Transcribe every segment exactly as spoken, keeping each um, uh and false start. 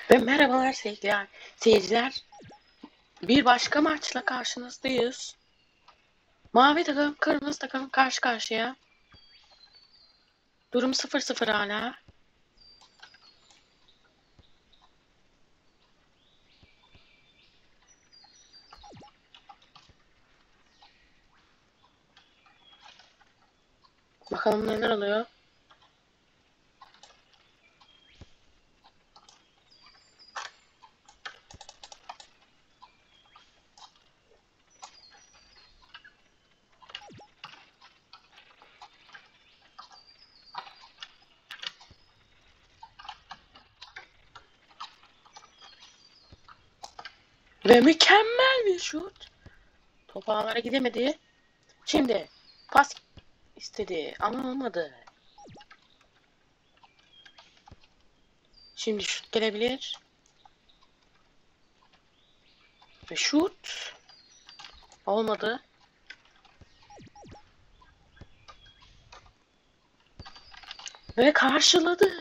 Ve merhabalar sevgili seyirciler. Bir başka maçla karşınızdayız. Mavi takım, kırmızı takım karşı karşıya. Durum sıfır sıfır hala. Bakalım neler oluyor. Ve mükemmel bir şut. Top ağlara gidemedi. Şimdi pas istedi ama olmadı. Şimdi şut gelebilir. Ve şut olmadı. Ve karşıladı.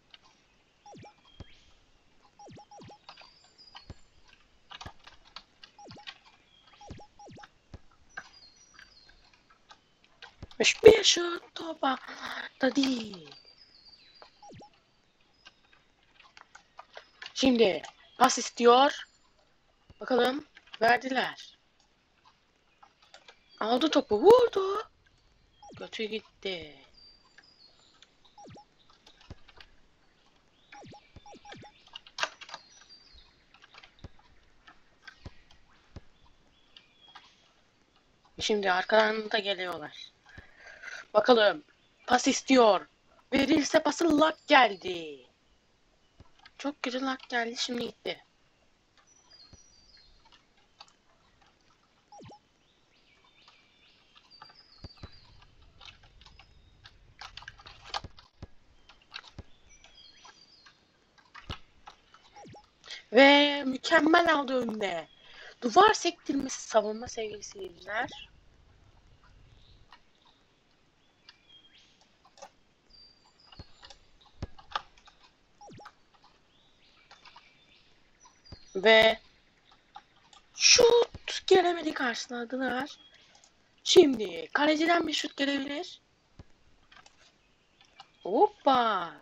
Bir şut topa da değil. Şimdi pas istiyor. Bakalım verdiler. Aldı topu vurdu. Kötü gitti. Şimdi arkadan da geliyorlar. Bakalım. Pas istiyor. Verilse pası lak geldi. Çok kötü lak geldi, şimdi gitti. Ve mükemmel aldı önüne. Duvar sektirmesi savunma sevgili seyirciler. Ve şut gelemedi, karşıladılar. Şimdi kaleciden bir şut gelebilir. Hoppa.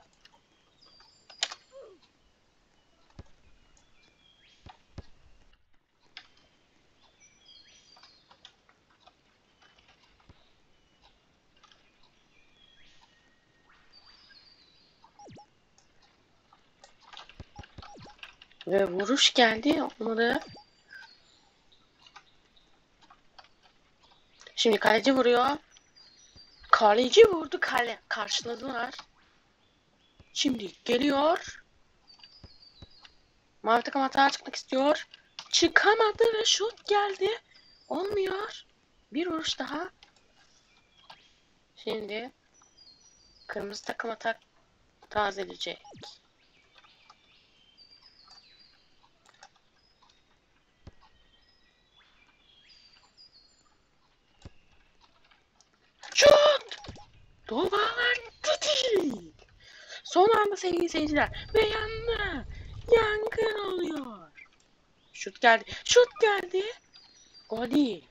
Ve vuruş geldi, olmadı. Şimdi kaleci vuruyor. Kaleci vurdu, kale karşıladılar. Şimdi geliyor. Mavi takım hata çıkmak istiyor. Çıkamadı ve şut geldi. Olmuyor. Bir vuruş daha. Şimdi kırmızı takım atak tazeleyecek. Şut! Dovalar değil. Son anda sevgili seyirciler. Ve yandı. Yangın oluyor. Şut geldi. Şut geldi. Gol değil.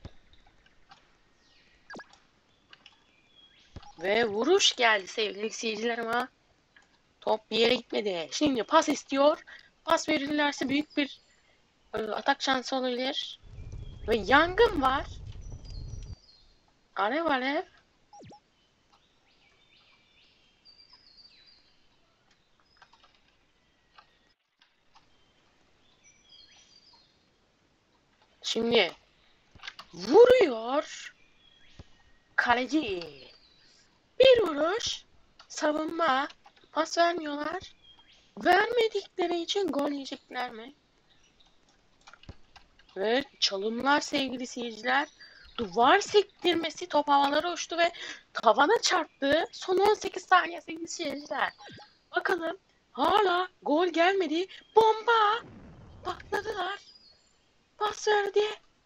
Ve vuruş geldi sevgili seyirciler ama top bir yere gitmedi. Şimdi pas istiyor. Pas verirlerse büyük bir e, atak şansı olabilir. Ve yangın var. Alev alev. Şimdi vuruyor. Kaleci. Bir vuruş. Savunma. Pas vermiyorlar. Vermedikleri için gol yiyecekler mi? Ve çalımlar sevgili seyirciler. Duvar sektirmesi, top havalara uçtu ve tavana çarptı. Son on sekiz saniye sevgili seyirciler. Bakalım hala gol gelmedi. Bomba. Patladılar. Pas verdi.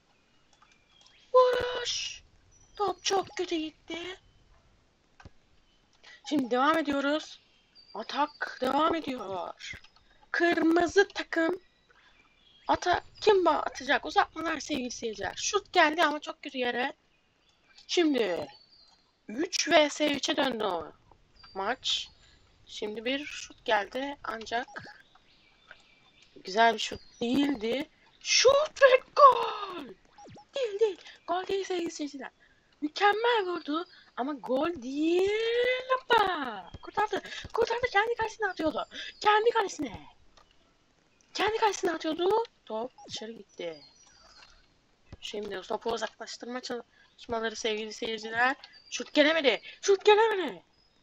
Vuruş. Top çok kötü gitti. Şimdi devam ediyoruz. Atak devam ediyor. kırmızı takım ata kim atacak? Uzatmalar sevgili seyirciler. Şut geldi ama çok kötü yere. Şimdi üç vs üçe döndü o maç. Şimdi bir şut geldi ancak güzel bir şut değildi. Şut ve gol! Değil değil. Gol değil sevgili seyirciler. Mükemmel vurdu ama gol değil ama. Kurtardı. Kurtardı, kendi kalesine atıyordu. Kendi kalesine. Kendi kalesine atıyordu. Top dışarı gitti. Şimdi topu uzaklaştırma çalışmaları sevgili seyirciler. Şut gelemedi. Şut gelemedi.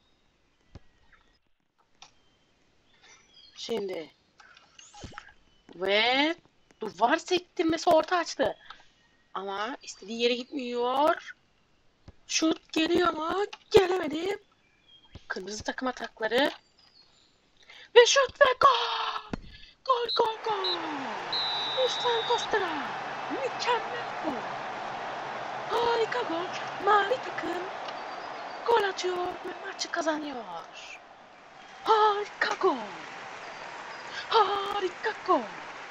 Şimdi ve duvar sektirmesi orta açtı. Ama istediği yere gitmiyor. Şut geliyor mu? Gelemedi. Kırmızı takım atakları. Ve şut ve gol! Gol gol gol! Ruslan Kostra! Mükemmel gol! Harika gol! Mavi takım gol atıyor ve maçı kazanıyor. Harika gol! Harika gol!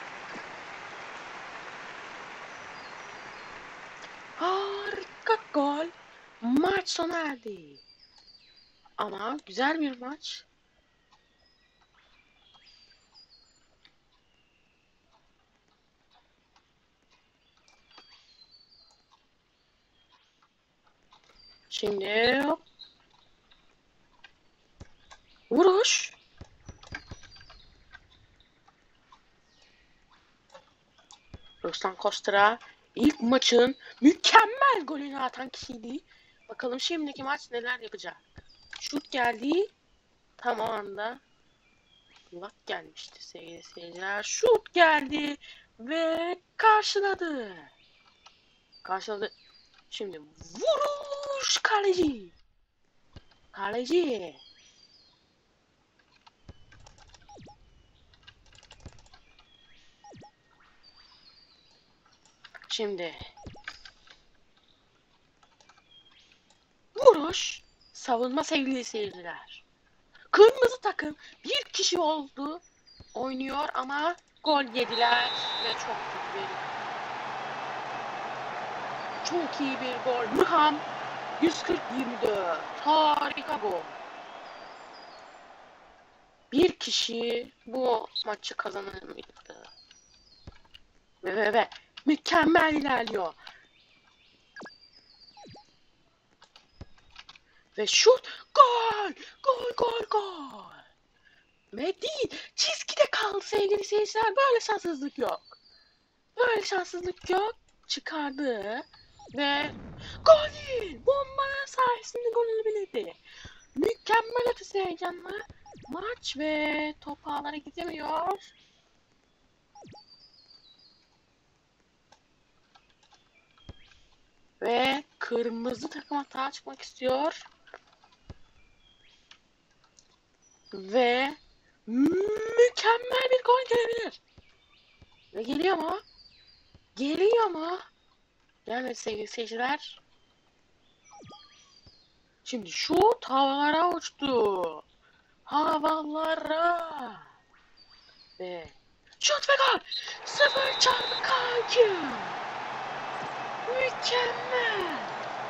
Harika gol! Maç sona erdi. Ama güzel bir maç. Şimdi vuruş. Ruslan Kostra ilk maçın mükemmel golünü atan kişiydi. Bakalım şimdiki maç neler yapacak. Şut geldi. Tam o anda kulak gelmişti sevgili seyirciler. Şut geldi ve karşıladı. Karşıladı. Şimdi vuruş kaleci. Kaleci. Şimdi vuruş. Savunma sevgili seyirciler. Kırmızı takım bir kişi oldu. Oynuyor ama gol yediler ve çok kötü bir çok iyi bir gol. Mıham yüz kırk yirmi dört. Harika gol. Bir kişi bu maçı kazanamayacak. Ve ve ve mükemmel ilerliyor. Ve şut, gol, gol, gol, gol. Ve değil, çizgide kaldı sevgili seyirciler. Böyle şanssızlık yok. Böyle şanssızlık yok. Çıkardı ve gol değil. Bombanın sayesinde gol olabildi. Mükemmel ötesi heyecanla maç ve top ağlara gidemiyor. Ve kırmızı takım hata çıkmak istiyor. Ve mükemmel bir gol gelebilir. Ve geliyor mu? Geliyor mu? Gelmedi sevgili seyirciler. Şimdi şut havalara uçtu. Havalara. Ve şut ve gol. Sıfır çarpı kanki. Mükemmel.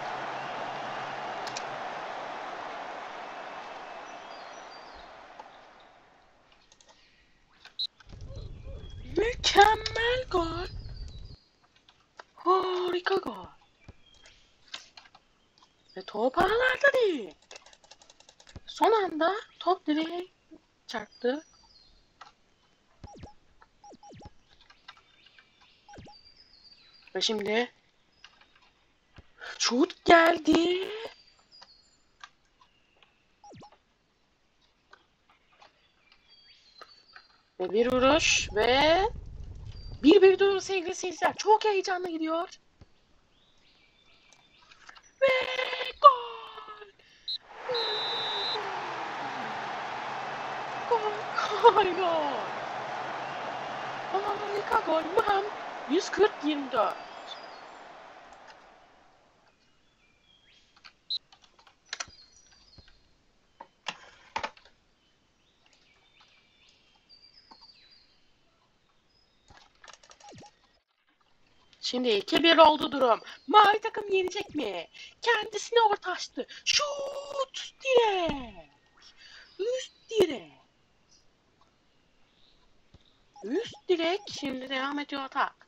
Mükemmel gol. Harika gol. Ve top ağlarda değil. Son anda top direğe çarptı. Ve şimdi şut geldi. Ve bir vuruş ve bir bir durum sevgili seyirciler. Çok heyecanlı gidiyor. Ve gol! Gol! Gol! Gol! Harika gol! Bam! yüz kırk yirmi dört. Şimdi iki bir oldu durum. Mavi takım yenecek mi? Kendisine orta açtı. Şut! Direk! Üst direk! Üst direk. Şimdi devam ediyor atak.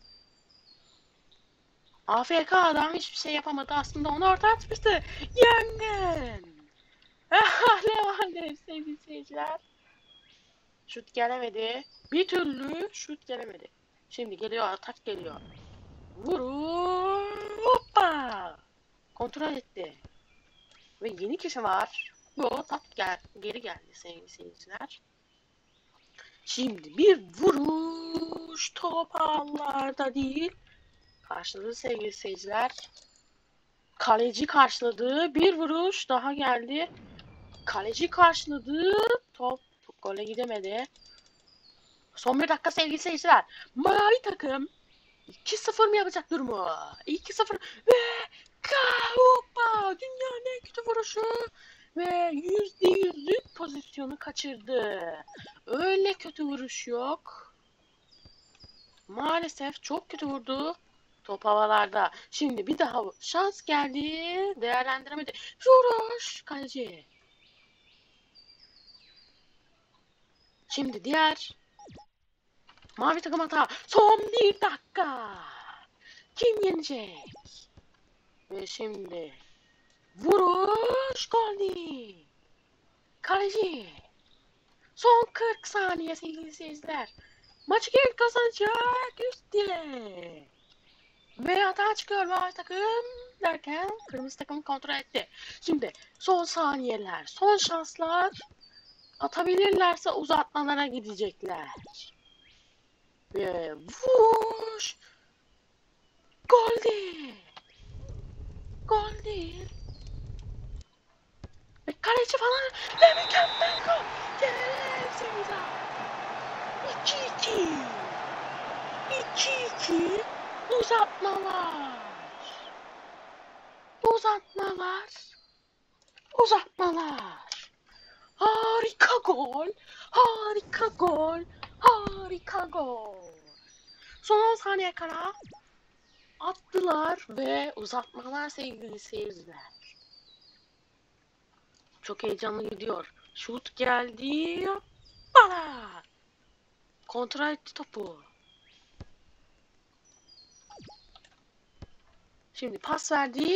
A F K adam hiçbir şey yapamadı. Aslında onu orta açmıştı. Yangın! Alev sevgili seyirciler. Şut gelemedi. Bir türlü şut gelemedi. Şimdi geliyor, atak geliyor. Vurur. Hoppa. Kontrol etti. Ve yeni kişi var. Bu atak gel geri geldi sevgili seyirciler. Şimdi bir vuruş. Top ağlarda değil. Karşıladı sevgili seyirciler. Kaleci karşıladı. Bir vuruş daha geldi. Kaleci karşıladı. Top gole gidemedi. Son bir dakika sevgili seyirciler. Mavi takım iki sıfır mı yapacak durumu? iki sıfır ve Hoppa! Dünyanın en kötü vuruşu ve yüzde yüzlük pozisyonu kaçırdı. Öyle kötü vuruş yok. Maalesef çok kötü vurdu. Top havalarda. Şimdi bir daha şans geldi. Değerlendiremedi. Vuruş kaleci. Şimdi diğer mavi takım hata. Son bir dakika. Kim yenecek? Ve şimdi vuruş gol değil. Kaleci. Son kırk saniye sevgili seyirciler. Maçı kim kazanacak? Üst direk. Ve hata çıkıyor mavi takım derken kırmızı takım kontrol etti. Şimdi son saniyeler, son şanslar. Atabilirlerse uzatmalara gidecekler. Ve vuş. Gol değil. Gol değil. Ve kaleci falan ve mükemmel gol. Gelsin iki iki. iki iki. Uzatmalar. Uzatmalar. Uzatmalar. Harika gol. Harika gol. Harika gol. Son on saniye kala attılar ve uzatmalar sevgili seyirciler. Çok heyecanlı gidiyor. Şut geldi. Bala. Kontrol etti topu. Şimdi pas verdi.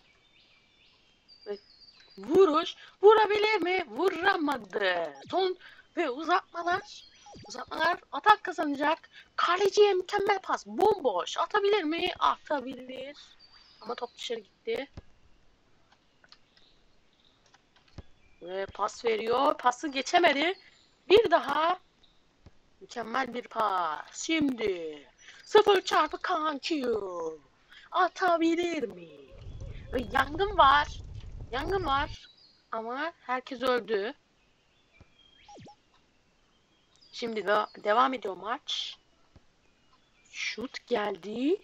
Ve vuruş. Vurabilir mi? Vuramadı. Son ve uzatmalar. Uzatmalar atak kazanacak. Kaleciye mükemmel pas. Bomboş. Atabilir mi? Atabilir. Ama top dışarı gitti. Ve pas veriyor. Pası geçemedi. Bir daha. Mükemmel bir pas. Şimdi. Sıfır çarpı Kankiyu. Atabilir mi? Ve yangın var. Yangın var. Ama herkes öldü. Şimdi de devam ediyor maç. Şut geldi.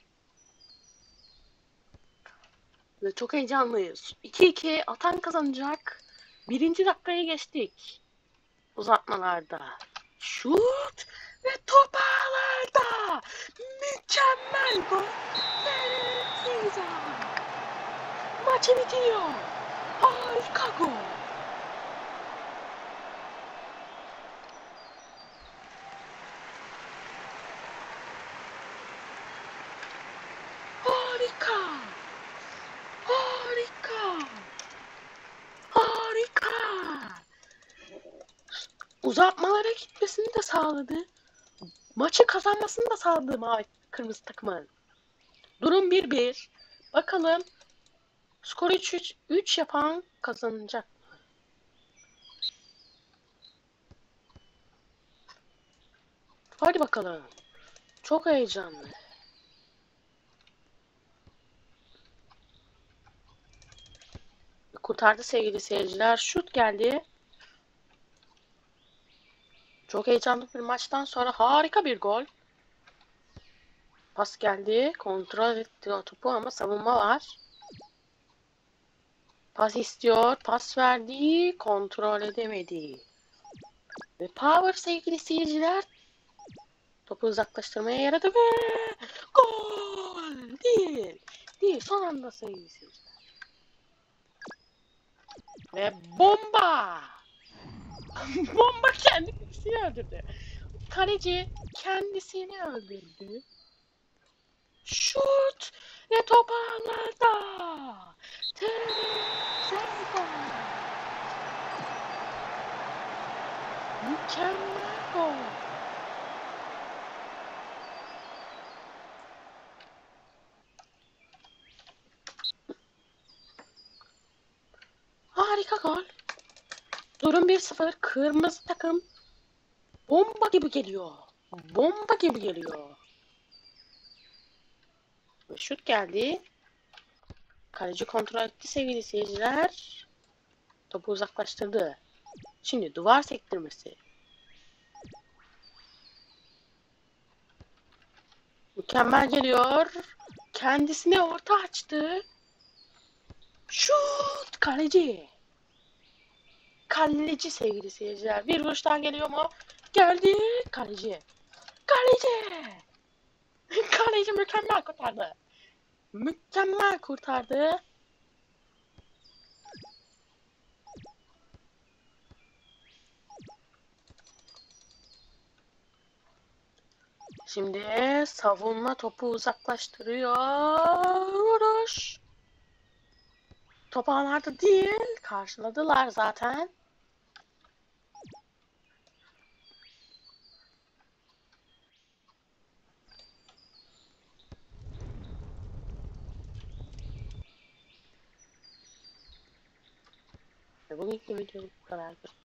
Ve çok heyecanlıyız. iki iki atan kazanacak. Birinci dakikaya geçtik. Uzatmalarda. Şut ve top ağlarda. Mükemmel gol. Evet, maçı bitiyor. Harika gol. Harika. Harika. Harika. Uzatmalara gitmesini de sağladı. Maçı kazanmasını da sağladı mavi kırmızı takımın. Durum bir bir. Bakalım skor üç üç üç yapan kazanacak mı? Hadi bakalım. Çok heyecanlı. Kurtardı sevgili seyirciler. Şut geldi. Çok heyecanlı bir maçtan sonra harika bir gol. Pas geldi. Kontrol etti o topu ama savunma var. Pas istiyor. Pas verdi. Kontrol edemedi. Ve power sevgili seyirciler. Topu uzaklaştırmaya yaradı ve gol! Değil. Değil. Son anda sevgili seyirciler. Ve bomba. Bomba kendisini öldürdü. Kaleci kendisini öldürdü. Şut ve top ağlarda. Trezega. Mükemmel gol. Harika gol. Durum bir sıfır. Kırmızı takım bomba gibi geliyor. Bomba gibi geliyor. Ve şut geldi. Kaleci kontrol etti sevgili seyirciler. Topu uzaklaştırdı. Şimdi duvar sektirmesi. Mükemmel geliyor. Kendisine orta açtı. Şut! Kaleci. Kaleci sevgili seyirciler. Bir vuruş daha geliyor mu? Geldi. Kaleci. Kaleci. Kaleci mükemmel kurtardı. Mükemmel kurtardı. Şimdi savunma topu uzaklaştırıyor. Vuruş. Top ağlarda değil. Karşıladılar zaten. Ve bugünkü video bu kadar.